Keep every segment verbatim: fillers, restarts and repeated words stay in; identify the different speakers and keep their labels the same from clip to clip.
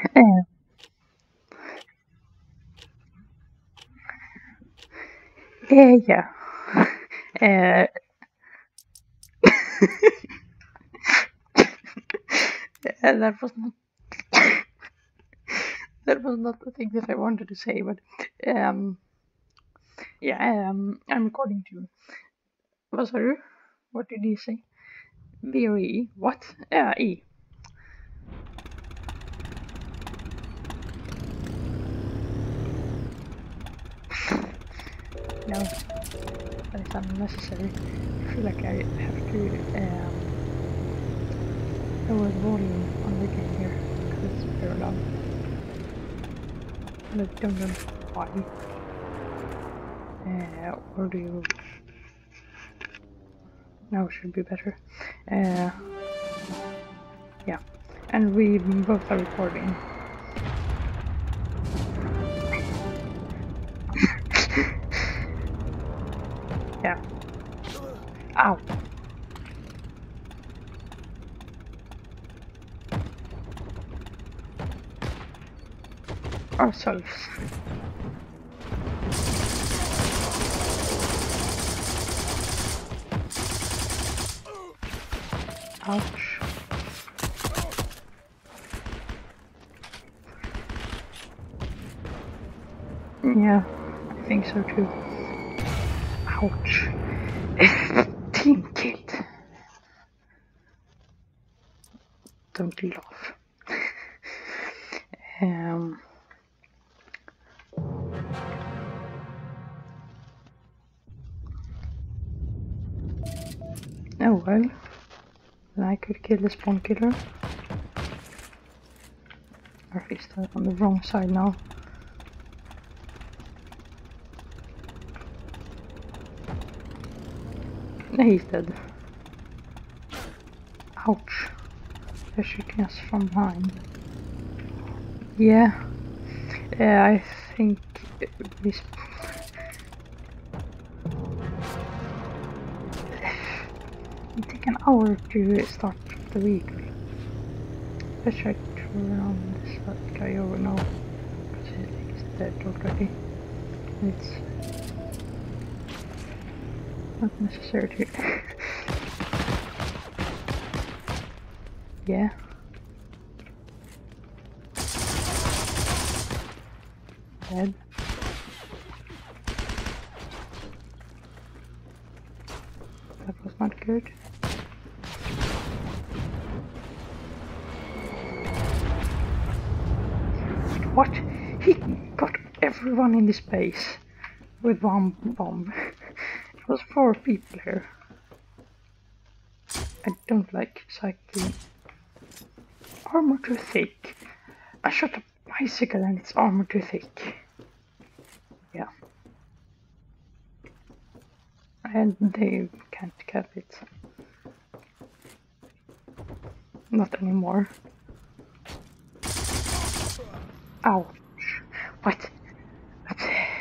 Speaker 1: Uh, yeah, yeah. Uh, and that was not that was not the thing that I wanted to say, but um, yeah, um, I'm recording too. What sorry? What did you say? B or E? What? Yeah, E. No, that is unnecessary. I feel like I have to um, lower the volume on the game here because it's very loud. And I don't know why. Uh, or do you? Now it should be better. Uh, yeah, and we both are recording. Yeah. Ow. Ourselves. Ouch. Yeah, I think so too. Ouch. Team killed. Don't laugh. um. Oh well. Then I could kill the spawn killer. Or at least I'm on the wrong side now. No, he's dead. Ouch. They're shooting us from behind. Yeah. Yeah, I think this. It take an hour to start the vehicle. Let's try to run this guy over now. Because he's dead already. It's not necessary to. Yeah. Dead. That was not good. What? He got everyone in this base with one bomb. It was four people here. I don't like cycling. Armor too thick. I shot a bicycle and it's armor too thick. Yeah. And they can't cap it. Not anymore. Ouch. What? What?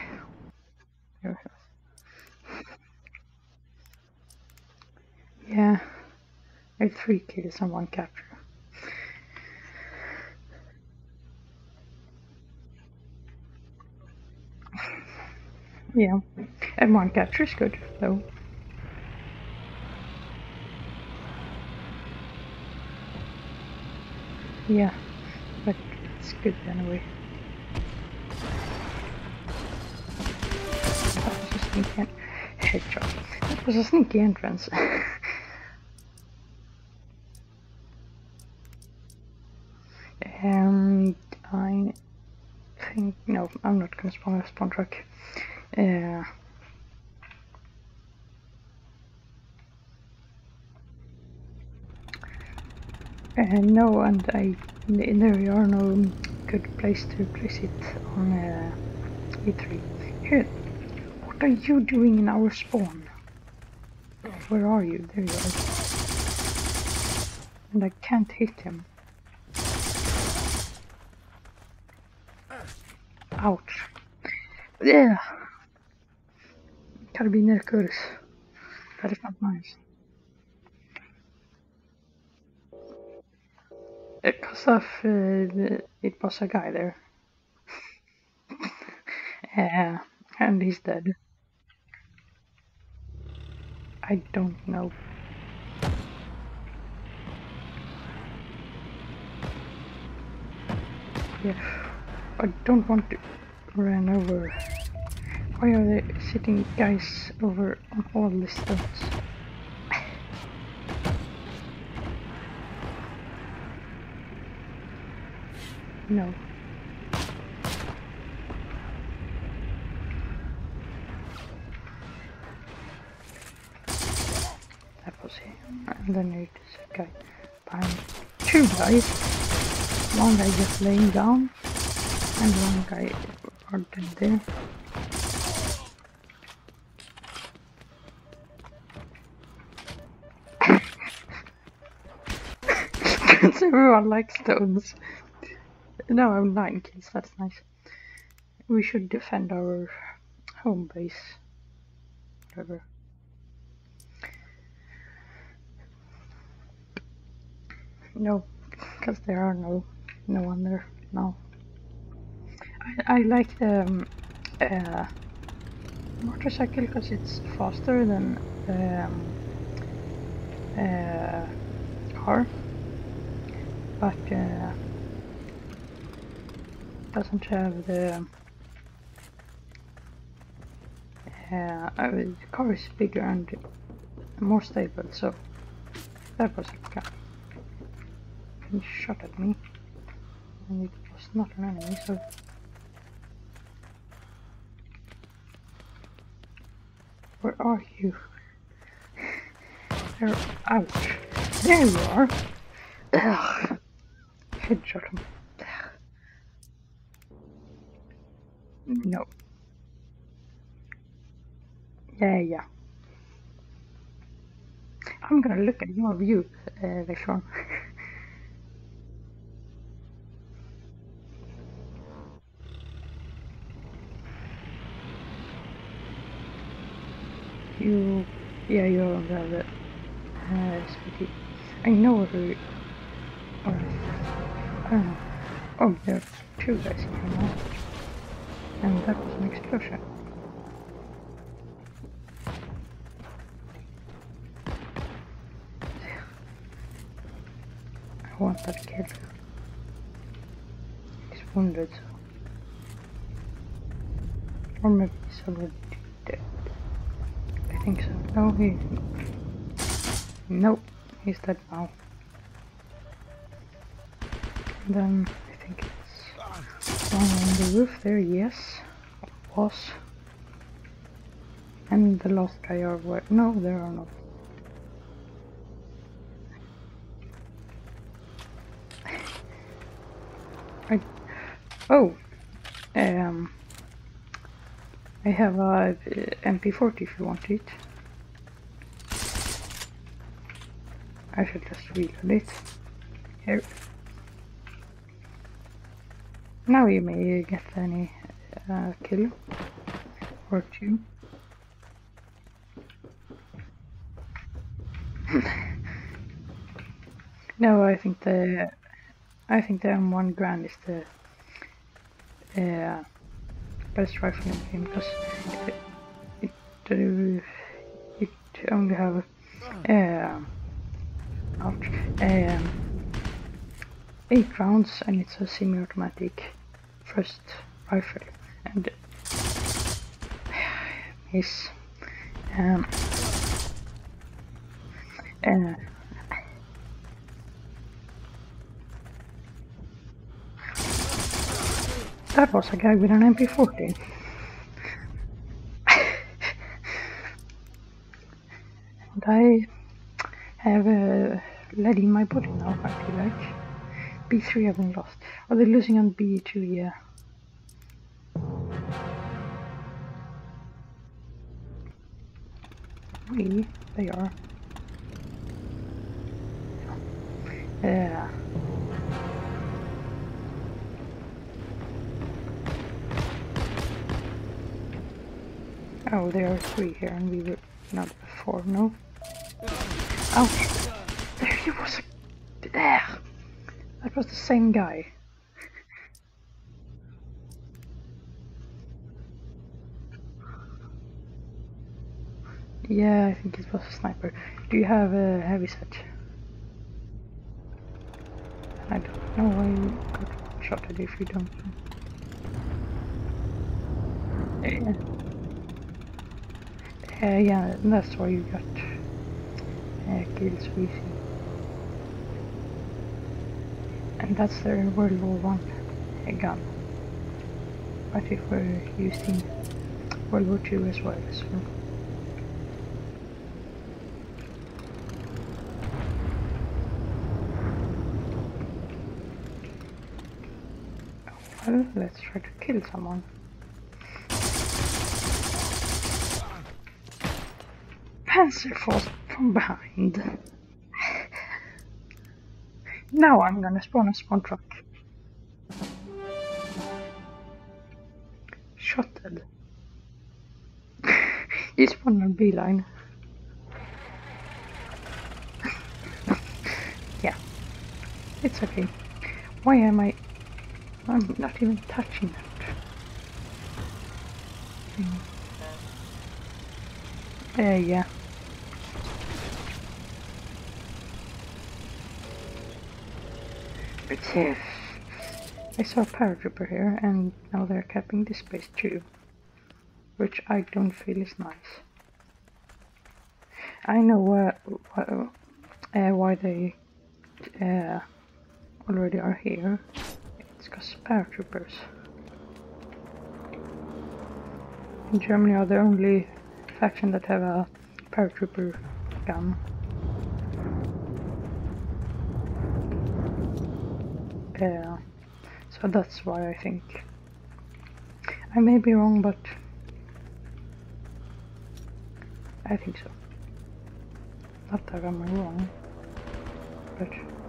Speaker 1: Yeah. I have three kills and one capture. Yeah. And one capture is good, though. Yeah. But it's good anyway. That was a sneaky headshot. That was a sneaky entrance. And I think no, I'm not gonna spawn a spawn truck. Uh, and no, and I there are no good place to place it on uh, E three. Here, what are you doing in our spawn? Where are you? There you are. And I can't hit him. Ouch. Yeah. Carabiner-kurs. That is not nice. Because of uh, it was a guy there. Uh, and he's dead. I don't know. Yeah, I don't want to run over. Why are there sitting guys over on all the stones? No. That was him. And then there's a guy behind. Two guys. One guy just laying down, and one guy are dead there. Because everyone likes stones. Now I'm nine kills, that's nice. We should defend our home base. Whatever. No, because there are no no one there now. I, I like the um, uh, motorcycle because it's faster than the um, uh, car, but uh, doesn't have the uh, uh, the car is bigger and more stable. So that was a guy. He shot at me, and it was not an enemy. So where are you? There, ouch! There you are. Ugh. Headshot him. No. Yeah, yeah. I'm gonna look at your view, uh, Vishwan. You, yeah, you're on the uh, S P T. I know who you are. I don't know. Oh, there's two guys here now. And that was an explosion. I want that kid. He's wounded, so. Or maybe he's already dead. I think so. No, he. Nope, he's dead now. And then I think it's one on the roof there, yes. Was. And the last guy are where? No, there are not. I. Oh! Um. I have a M P forty if you want it. I should just reload it. Here. Now you may get any uh, kill or two. No, I think the I think the M one Grand is the uh, best rifle in the game because it it, uh, it only have uh, ouch, um, eight rounds and it's a semi-automatic first rifle and is um, uh, that was a guy with an M P forty. And I have uh, lead in my body now, I feel like. B three have been lost. Are they losing on B two? Yeah. We, they are. Yeah. Oh, there are three here and we were not four, no? Ouch! There he was! There! That was the same guy. Yeah, I think it was a sniper. Do you have a heavy set? I don't know why you got shot at if you don't. Yeah, uh, yeah, that's why you got uh, kills so easy. And that's their World War One gun. But if we're using World War Two as well, so. Well, let's try to kill someone. Panzerfaust from behind. Now I'm gonna spawn a spawn truck. Shotted. You spawned on beeline. Yeah, it's okay. Why am I... I'm not even touching that thing. Uh, yeah. But yes, I saw a paratrooper here, and now they're capping this place too, which I don't feel is nice. I know uh, uh, uh, why they uh, already are here. It's because paratroopers in Germany are the only faction that have a paratrooper gun. Uh, so that's why I think. I may be wrong, but I think so. Not that I'm wrong, but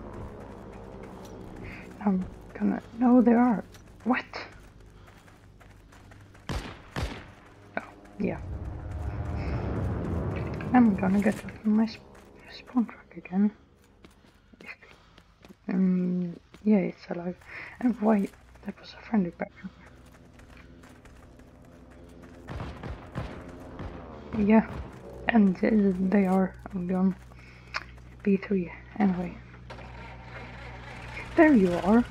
Speaker 1: I'm gonna... No, there are. What? Oh, yeah. I'm gonna get my sp spawn truck again. Um, yeah, it's alive. And why? That was a friendly background. Yeah, and uh, they are on B three anyway. There you are.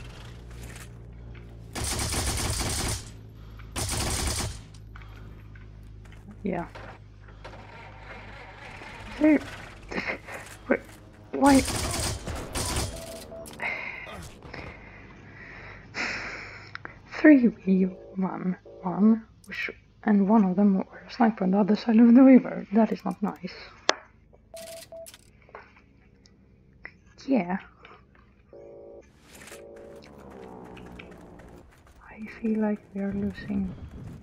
Speaker 1: Yeah. There. Wait, why? Three v one, one, which, and one of them were a sniper on the other side of the river. That is not nice. Yeah. I feel like we are losing.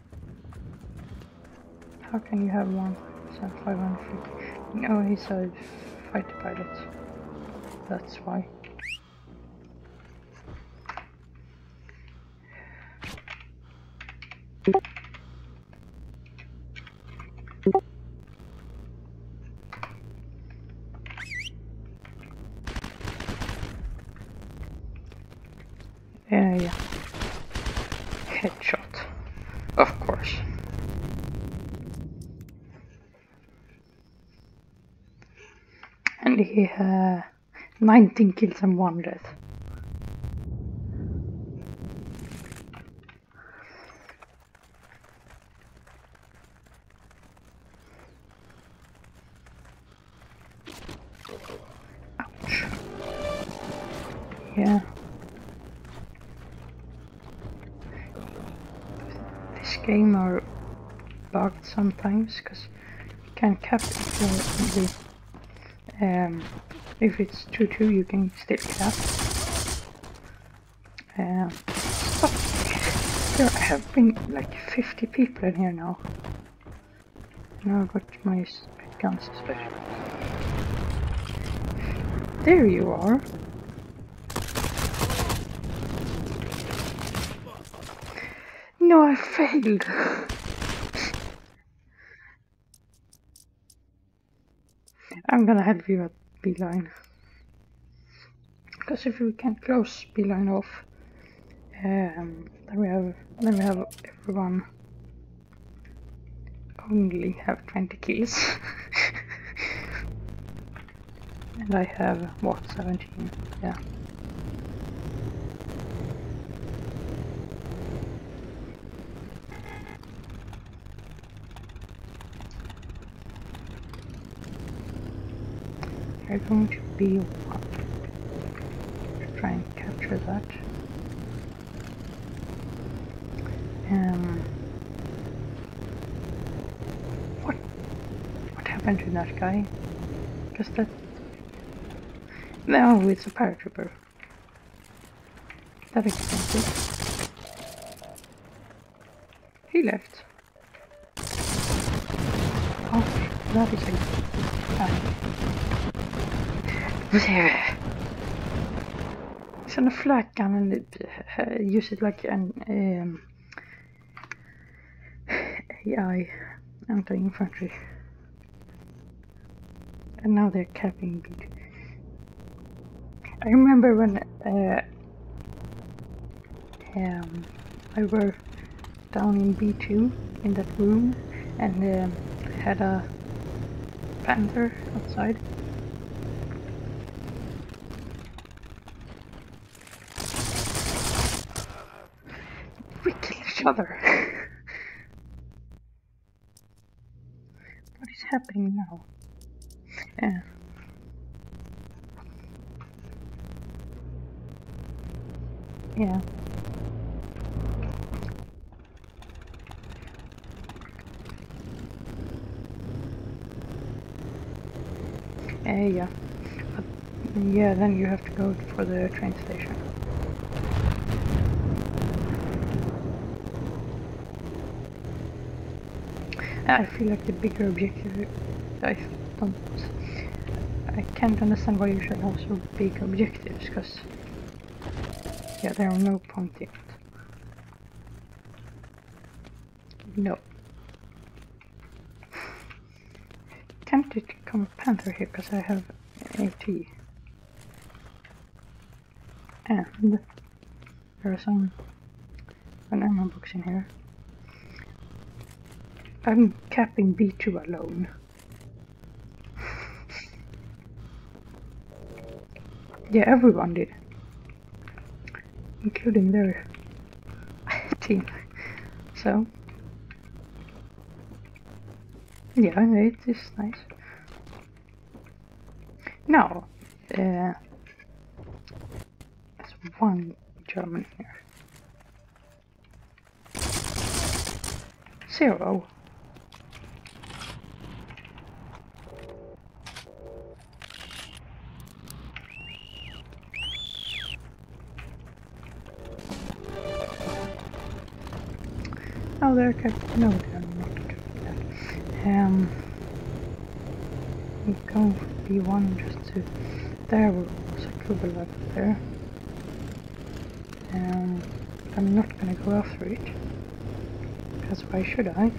Speaker 1: How can you have one percent five hundred fifty? No, he's a fighter pilot. That's why. Yeah, yeah. Headshot. Of course. And he had nineteen kills and one death. Ouch. Yeah. This game are bugged sometimes because you can't cap the, the um if it's two two you can still cap. Um but there have been like fifty people in here now. Now I've got my guns especially. There you are. No, I failed. I'm gonna help you at beeline. Because if we can close Beeline off, um, then we have then we have everyone only have twenty kills. And I have what, seventeen? Yeah. We're going to be one. Try and capture that. Um, what? What happened to that guy? Because that. No, it's a paratrooper. That expensive. He left. Oh, that is a guy. There. It's on a flat gun and it, uh, use it like an um, A I anti-infantry. And now they're capping B two. I remember when uh, um, I were down in B two in that room and um, had a panther outside. We kill each other. What is happening now? Yeah. Yeah. Uh, yeah. But, yeah, then you have to go for the train station. I feel like the bigger objective, I don't, I can't understand why you should have so big objectives, because, yeah, there are no point in it. No. Can't it come a panther here, because I have AT. And there are some, an ammo box in here. I'm capping B two alone. Yeah, everyone did. Including their team. So, yeah, it is nice. Now, uh, there's one German here. Zero. Oh, they're kept. No, they're not kept that. Um, we go for B one just to. There was a Kubel up there. Um, I'm not gonna go after it. Because why should I?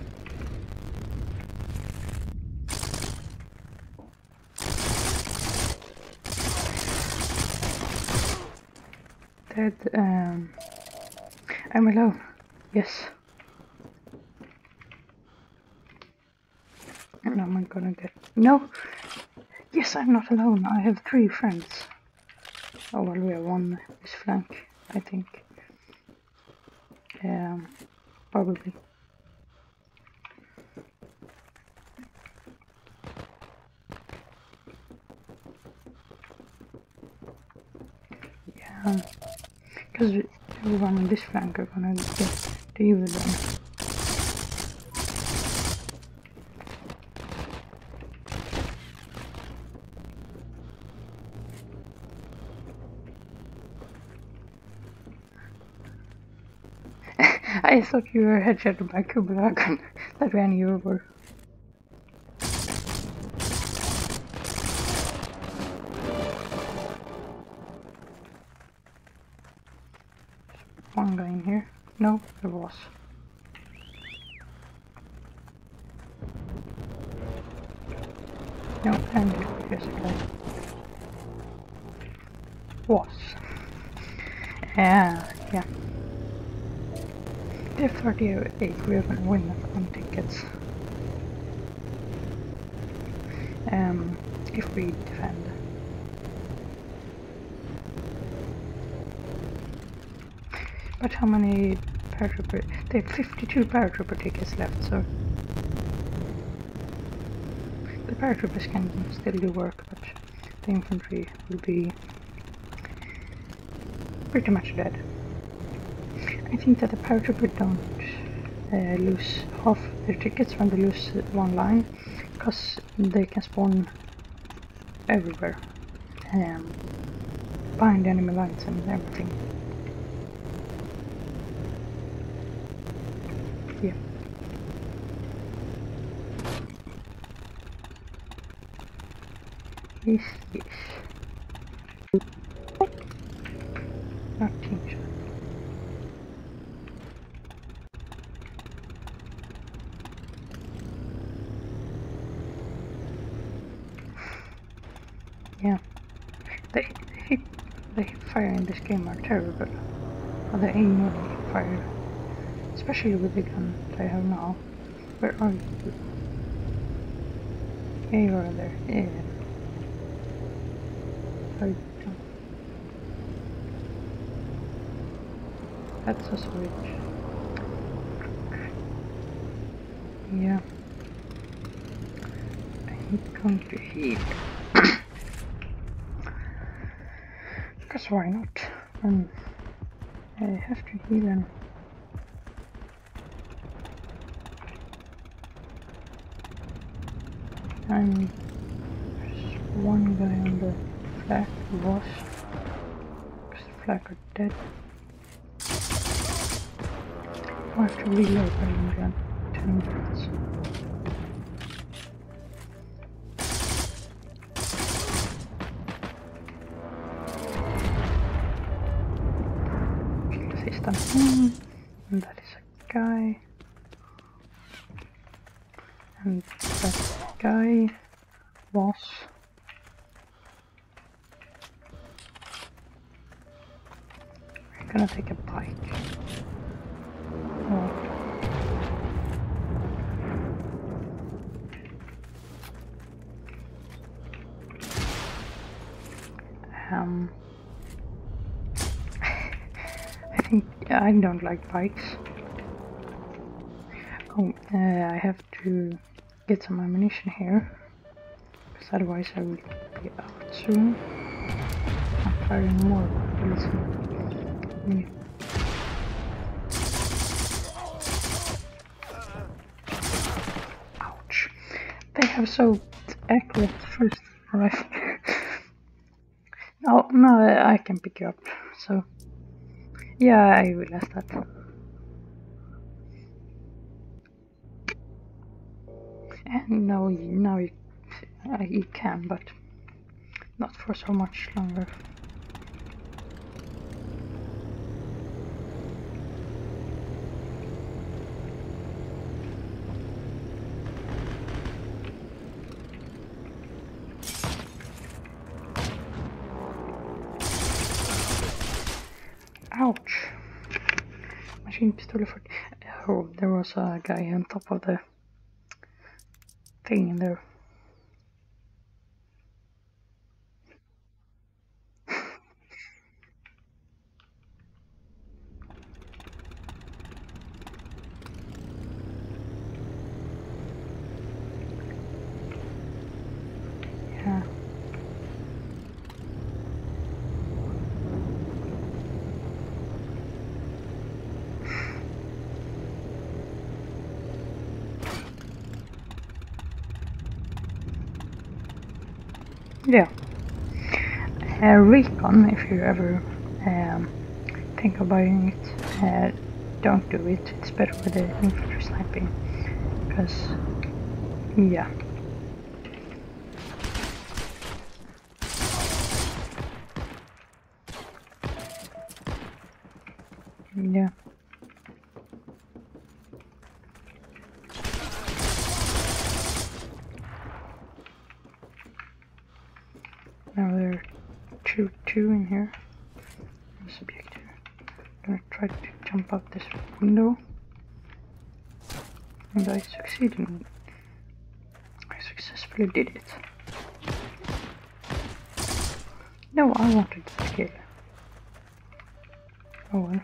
Speaker 1: Dead. Um, I'm alone. Yes. And I'm gonna get. No! Yes, I'm not alone. I have three friends. Oh, well, we have one this flank, I think. Um, probably. Yeah. Because everyone on this flank are gonna get deal with them. I thought you were headshotted by Kubla gun that ran you over. One guy in here. No, there was. No, and there's a guy. was. Uh, yeah. Div thirty-eight, we're gonna win on tickets. Um, if we defend. But how many paratrooper? They have fifty-two paratrooper tickets left, so the paratroopers can still do work, but the infantry will be pretty much dead. I think that the paratrooper don't uh, lose half their tickets when they lose one line, because they can spawn everywhere, um, behind enemy lines and everything. Yeah. Yes, yes. Not team shot. Yeah. They hit, the hit fire in this game are terrible. Or the aim of the fire. Especially with the gun that I have now. Where are you? Yeah, you are there. Yeah. I That's a switch. Yeah. I'm going to heal. Because why not? Um, I have to heal and I'm there's one guy on the flag boss. Because the flag are dead. I have to reload in gun ten minutes. Kill the system. Mm. And that is a guy. And that guy was we're gonna take a bike. Oh. Um, I think yeah, I don't like bikes. Oh, uh, I have to get some ammunition here, because otherwise I will be out soon. I'm firing more bullets. Yeah. Ouch! They have so accurate first rifle. No, no, I can pick you up. So yeah, I realized that. And now, now you, uh, you can, but not for so much longer. Ouch! Machine pistol for. Oh, there was a guy on top of the thing in there. Yeah. Yeah. Uh, Recon, if you ever um, think of buying it, uh, don't do it. It's better with the infantry sniping. Because, yeah. Yeah. Now there are two, two in here. jump out this window. And I succeeded. I successfully did it. No, I wanted to kill. Oh well.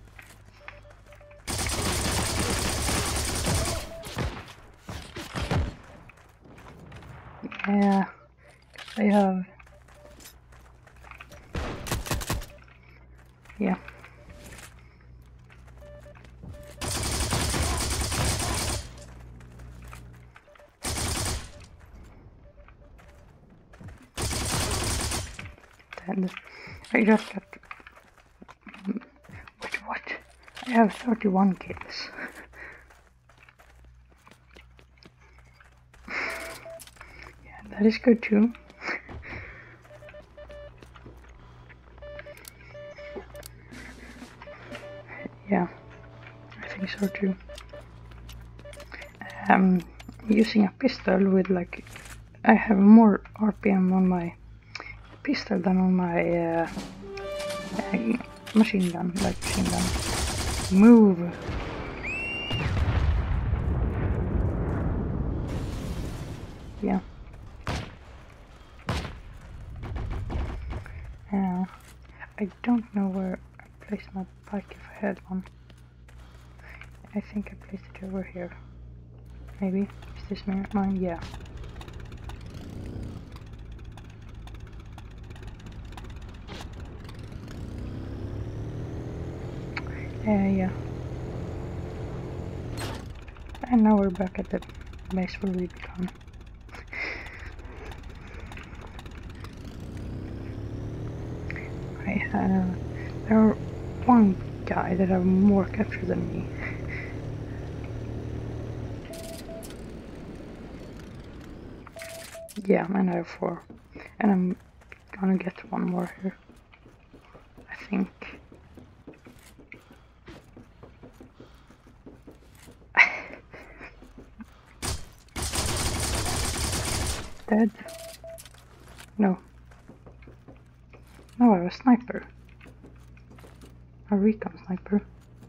Speaker 1: Yeah, I have. Yeah. And I just got. Wait, what? I have thirty-one kills. Yeah, that is good too. Yeah, I think so too. Um, using a pistol with like, I have more R P M on my pistol than on my uh, uh, machine gun, like machine gun. Move! Yeah. Uh, I don't know where I placed my bike if I had one. I think I placed it over here. Maybe. Is this mine? Yeah. Uh, yeah. And now we're back at the base where we began. I have... There are one guy that have more capture than me. Yeah, and I have four. And I'm gonna get one more here. I think. Dead? No. No, I have a sniper. A recon sniper.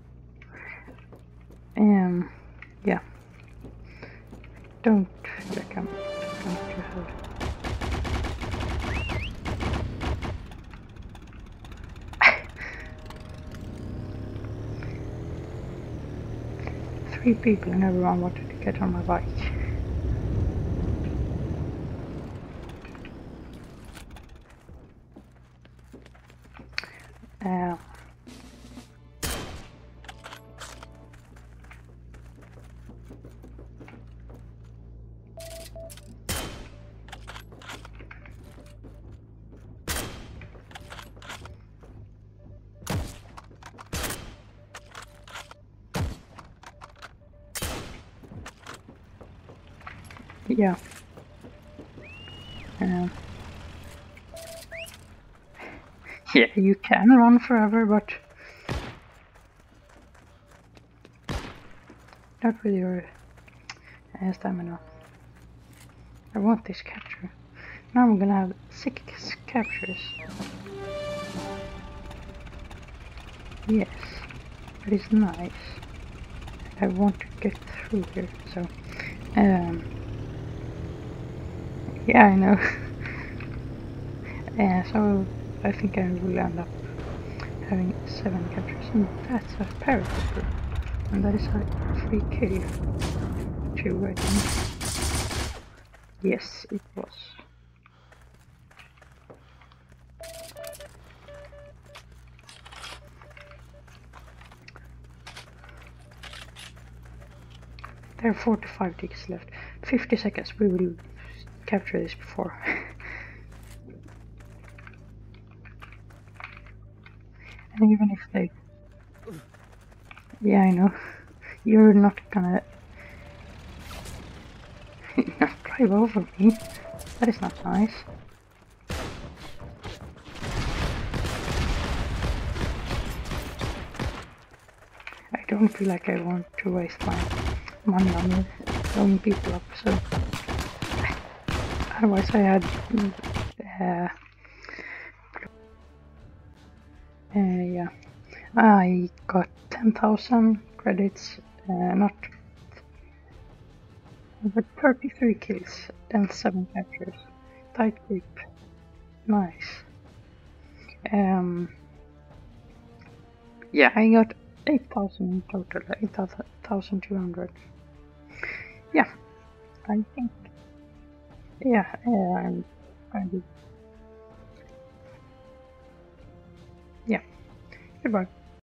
Speaker 1: Um, yeah. Don't check him. Don't you have. Three people and everyone wanted to get on my bike. Uh, yeah. Uh, yeah, you can run forever, but not with your uh, stamina. I want this capture. Now I'm gonna have six captures. Yes, that is nice. I want to get through here, so um, yeah, I know. uh, so I think I will end up having seven captures, and that's a paratrooper, and that is a free kill. Two, I think. Yes, it was. There are forty-five ticks left. fifty seconds, we will capture this before. And even if they... Yeah, I know. You're not gonna... not drive over me. That is not nice. I don't feel like I want to waste my money on blowing people up, so... Otherwise I had... Uh, uh, yeah. I got ten thousand credits, uh, not but thirty-three kills and seven captures. Tight grip. Nice. Um, yeah, I got eight thousand in total, eight thousand two hundred. Yeah, I think. Yeah, um, I did. Yeah, goodbye.